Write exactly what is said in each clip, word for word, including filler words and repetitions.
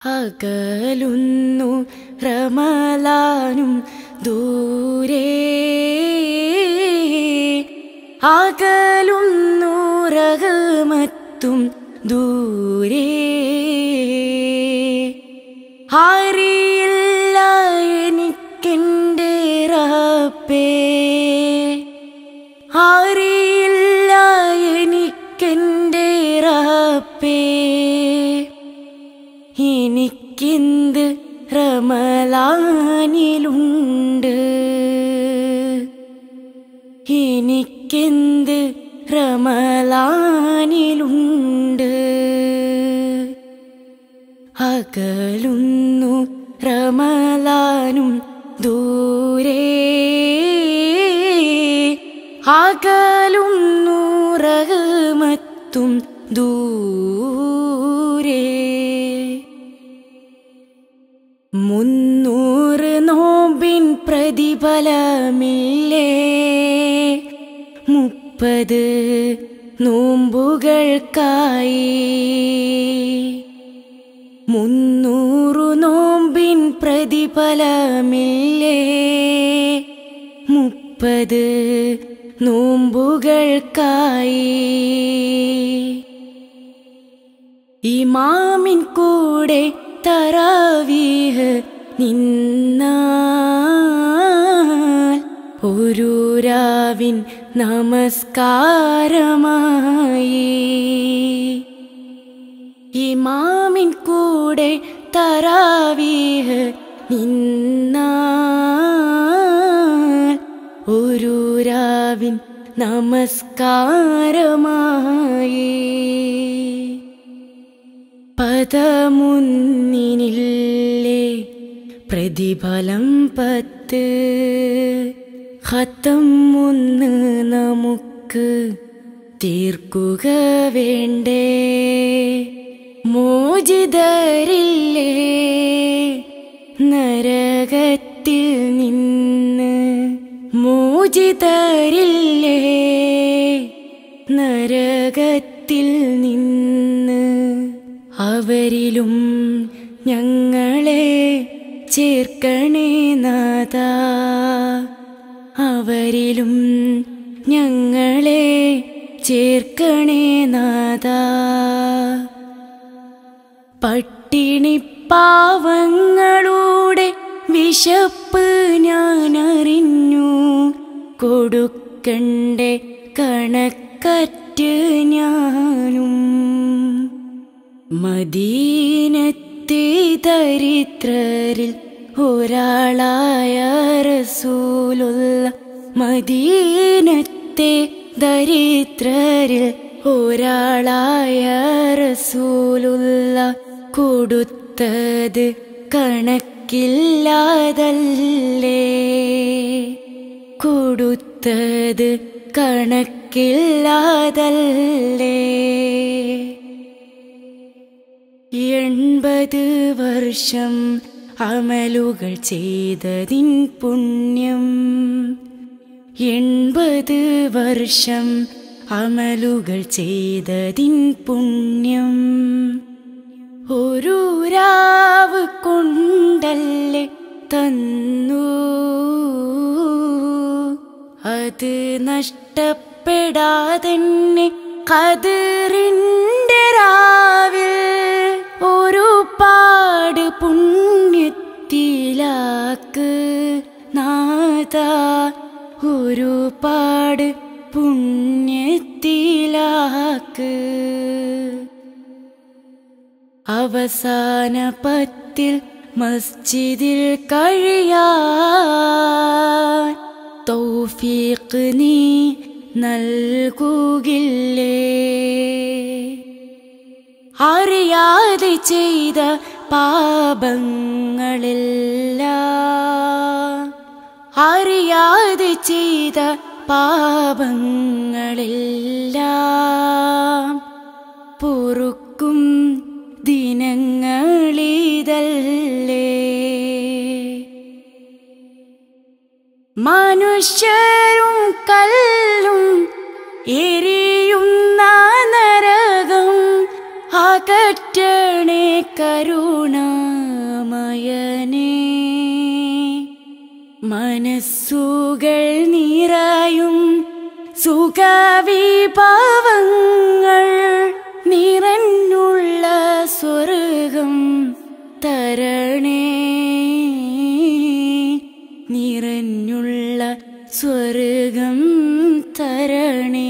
അകലുന്നു റമളാനും ദൂരെ, അകലുന്നു റഹ്മത്തും ദൂരെ. അറിയില്ല എനിക്കെൻ്റെ റബ്ബേ, അറിയില്ല എനിക്കെൻ്റെ റബ്ബേ, എനിക്കെന്ത് റമളാനിലുണ്ട്, എനിക്കെന്ത് റമളാനിലുണ്ട്. അകലുന്നു റമളാനും ദൂരെ, അകലുന്നു റഹ്മത്തും ദൂരെ. മുന്നൂറ് നോമ്പിൻ പ്രതിഫലമില്ലേ, മുപ്പത് നോമ്പുകൾക്കായി. മുന്നൂറു നോമ്പിൻ പ്രതിഫലമില്ലേ, മുപ്പത് നോമ്പുകൾക്കായി. ഇമാമിൻ കൂടെ തറാവീഹ് നിന്നാൽ ഒരു രാവിൻ നമസ്കാരമായി. ഇമാമിൻ കൂടെ തറാവീഹ് നിന്നാൽ ഒരു രാവിൻ നമസ്കാരമായി. പദമുന്നിനില്ലേ പ്രതിഫലം പത്ത്, ഖത്തം ഒന്ന് നമുക്ക് തീർക്കുക വേണ്ടേ. മോചിതരില്ലേ നരകത്തിൽ നിന്ന്, മോചിതരില്ലേ നരകത്തിൽ നിന്ന്. അവരിലും ഞങ്ങളെ ചേർക്കണേ നാഥാ, അവരിലും ഞങ്ങളെ ചേർക്കണേ നാഥാ. പട്ടിണി പാവങ്ങളുടെ വിശപ്പ് ഞാനറിഞ്ഞു, കൊടുക്കണ്ടേ കണക്കറ്റ് ഞാനും. മദീനത്തെ ദരിദ്രരിൽ ഒരാളായ റസൂലുള്ള, മദീനത്തെ ദരിദ്രരിൽ ഒരാളായ റസൂലുള്ള കൊടുത്തത് കണക്കില്ലാതല്ലേ, കൊടുത്തത് കണക്കില്ലാതല്ലേ. എൺപത് വർഷം അമലുകൾ ചെയ്തതിൻ പുണ്യം, എൺപത് വർഷം അമലുകൾ ചെയ്തതിൻ പുണ്യം. ഒരു രാവ് കൊണ്ടല്ലേ തന്നു, അത് നഷ്ടപ്പെടാതെന്നെ ഖദറിന്റെ രാവിൽ ഒരു പാട് പുണ്യത്തിലാക്ക് നാഥാ, ഒരു പാട് പുണ്യത്തിലാക്ക്. അവസാന പത്തിൽ മസ്ജിദിൽ കഴിയാൻ തൗഫീഖ് നീ നൽകുകില്ലേ. അറിയാതെ ചെയ്ത പാപങ്ങളെല്ലാം, അറിയാതെ ചെയ്ത പാപങ്ങളെല്ലാം പൊറുക്കും ദിനങ്ങളിതല്ലേ. മനുഷ്യരും കല്ലും എരിയുന്ന നരകം അകറ്റണേ കരുണ മനസ്സുകൾ നിറയും സുഖവിഭവങ്ങൾ നിറഞ്ഞുള്ള സ്വർഗം തരണേ, നിറഞ്ഞുള്ള സ്വർഗം തരണേ.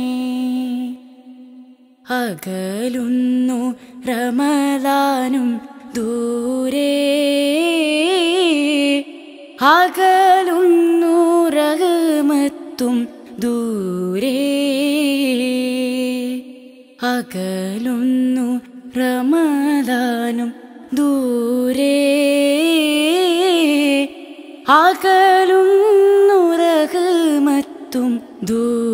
അകലുന്നു റമദാനും ദൂരെ, അകലുന്നു റഹ്മത്തും ദൂരെ, അകലുന്നു റമദാനും ദൂരെ, അകലുന്നു റഹ്മത്തും ദൂരെ.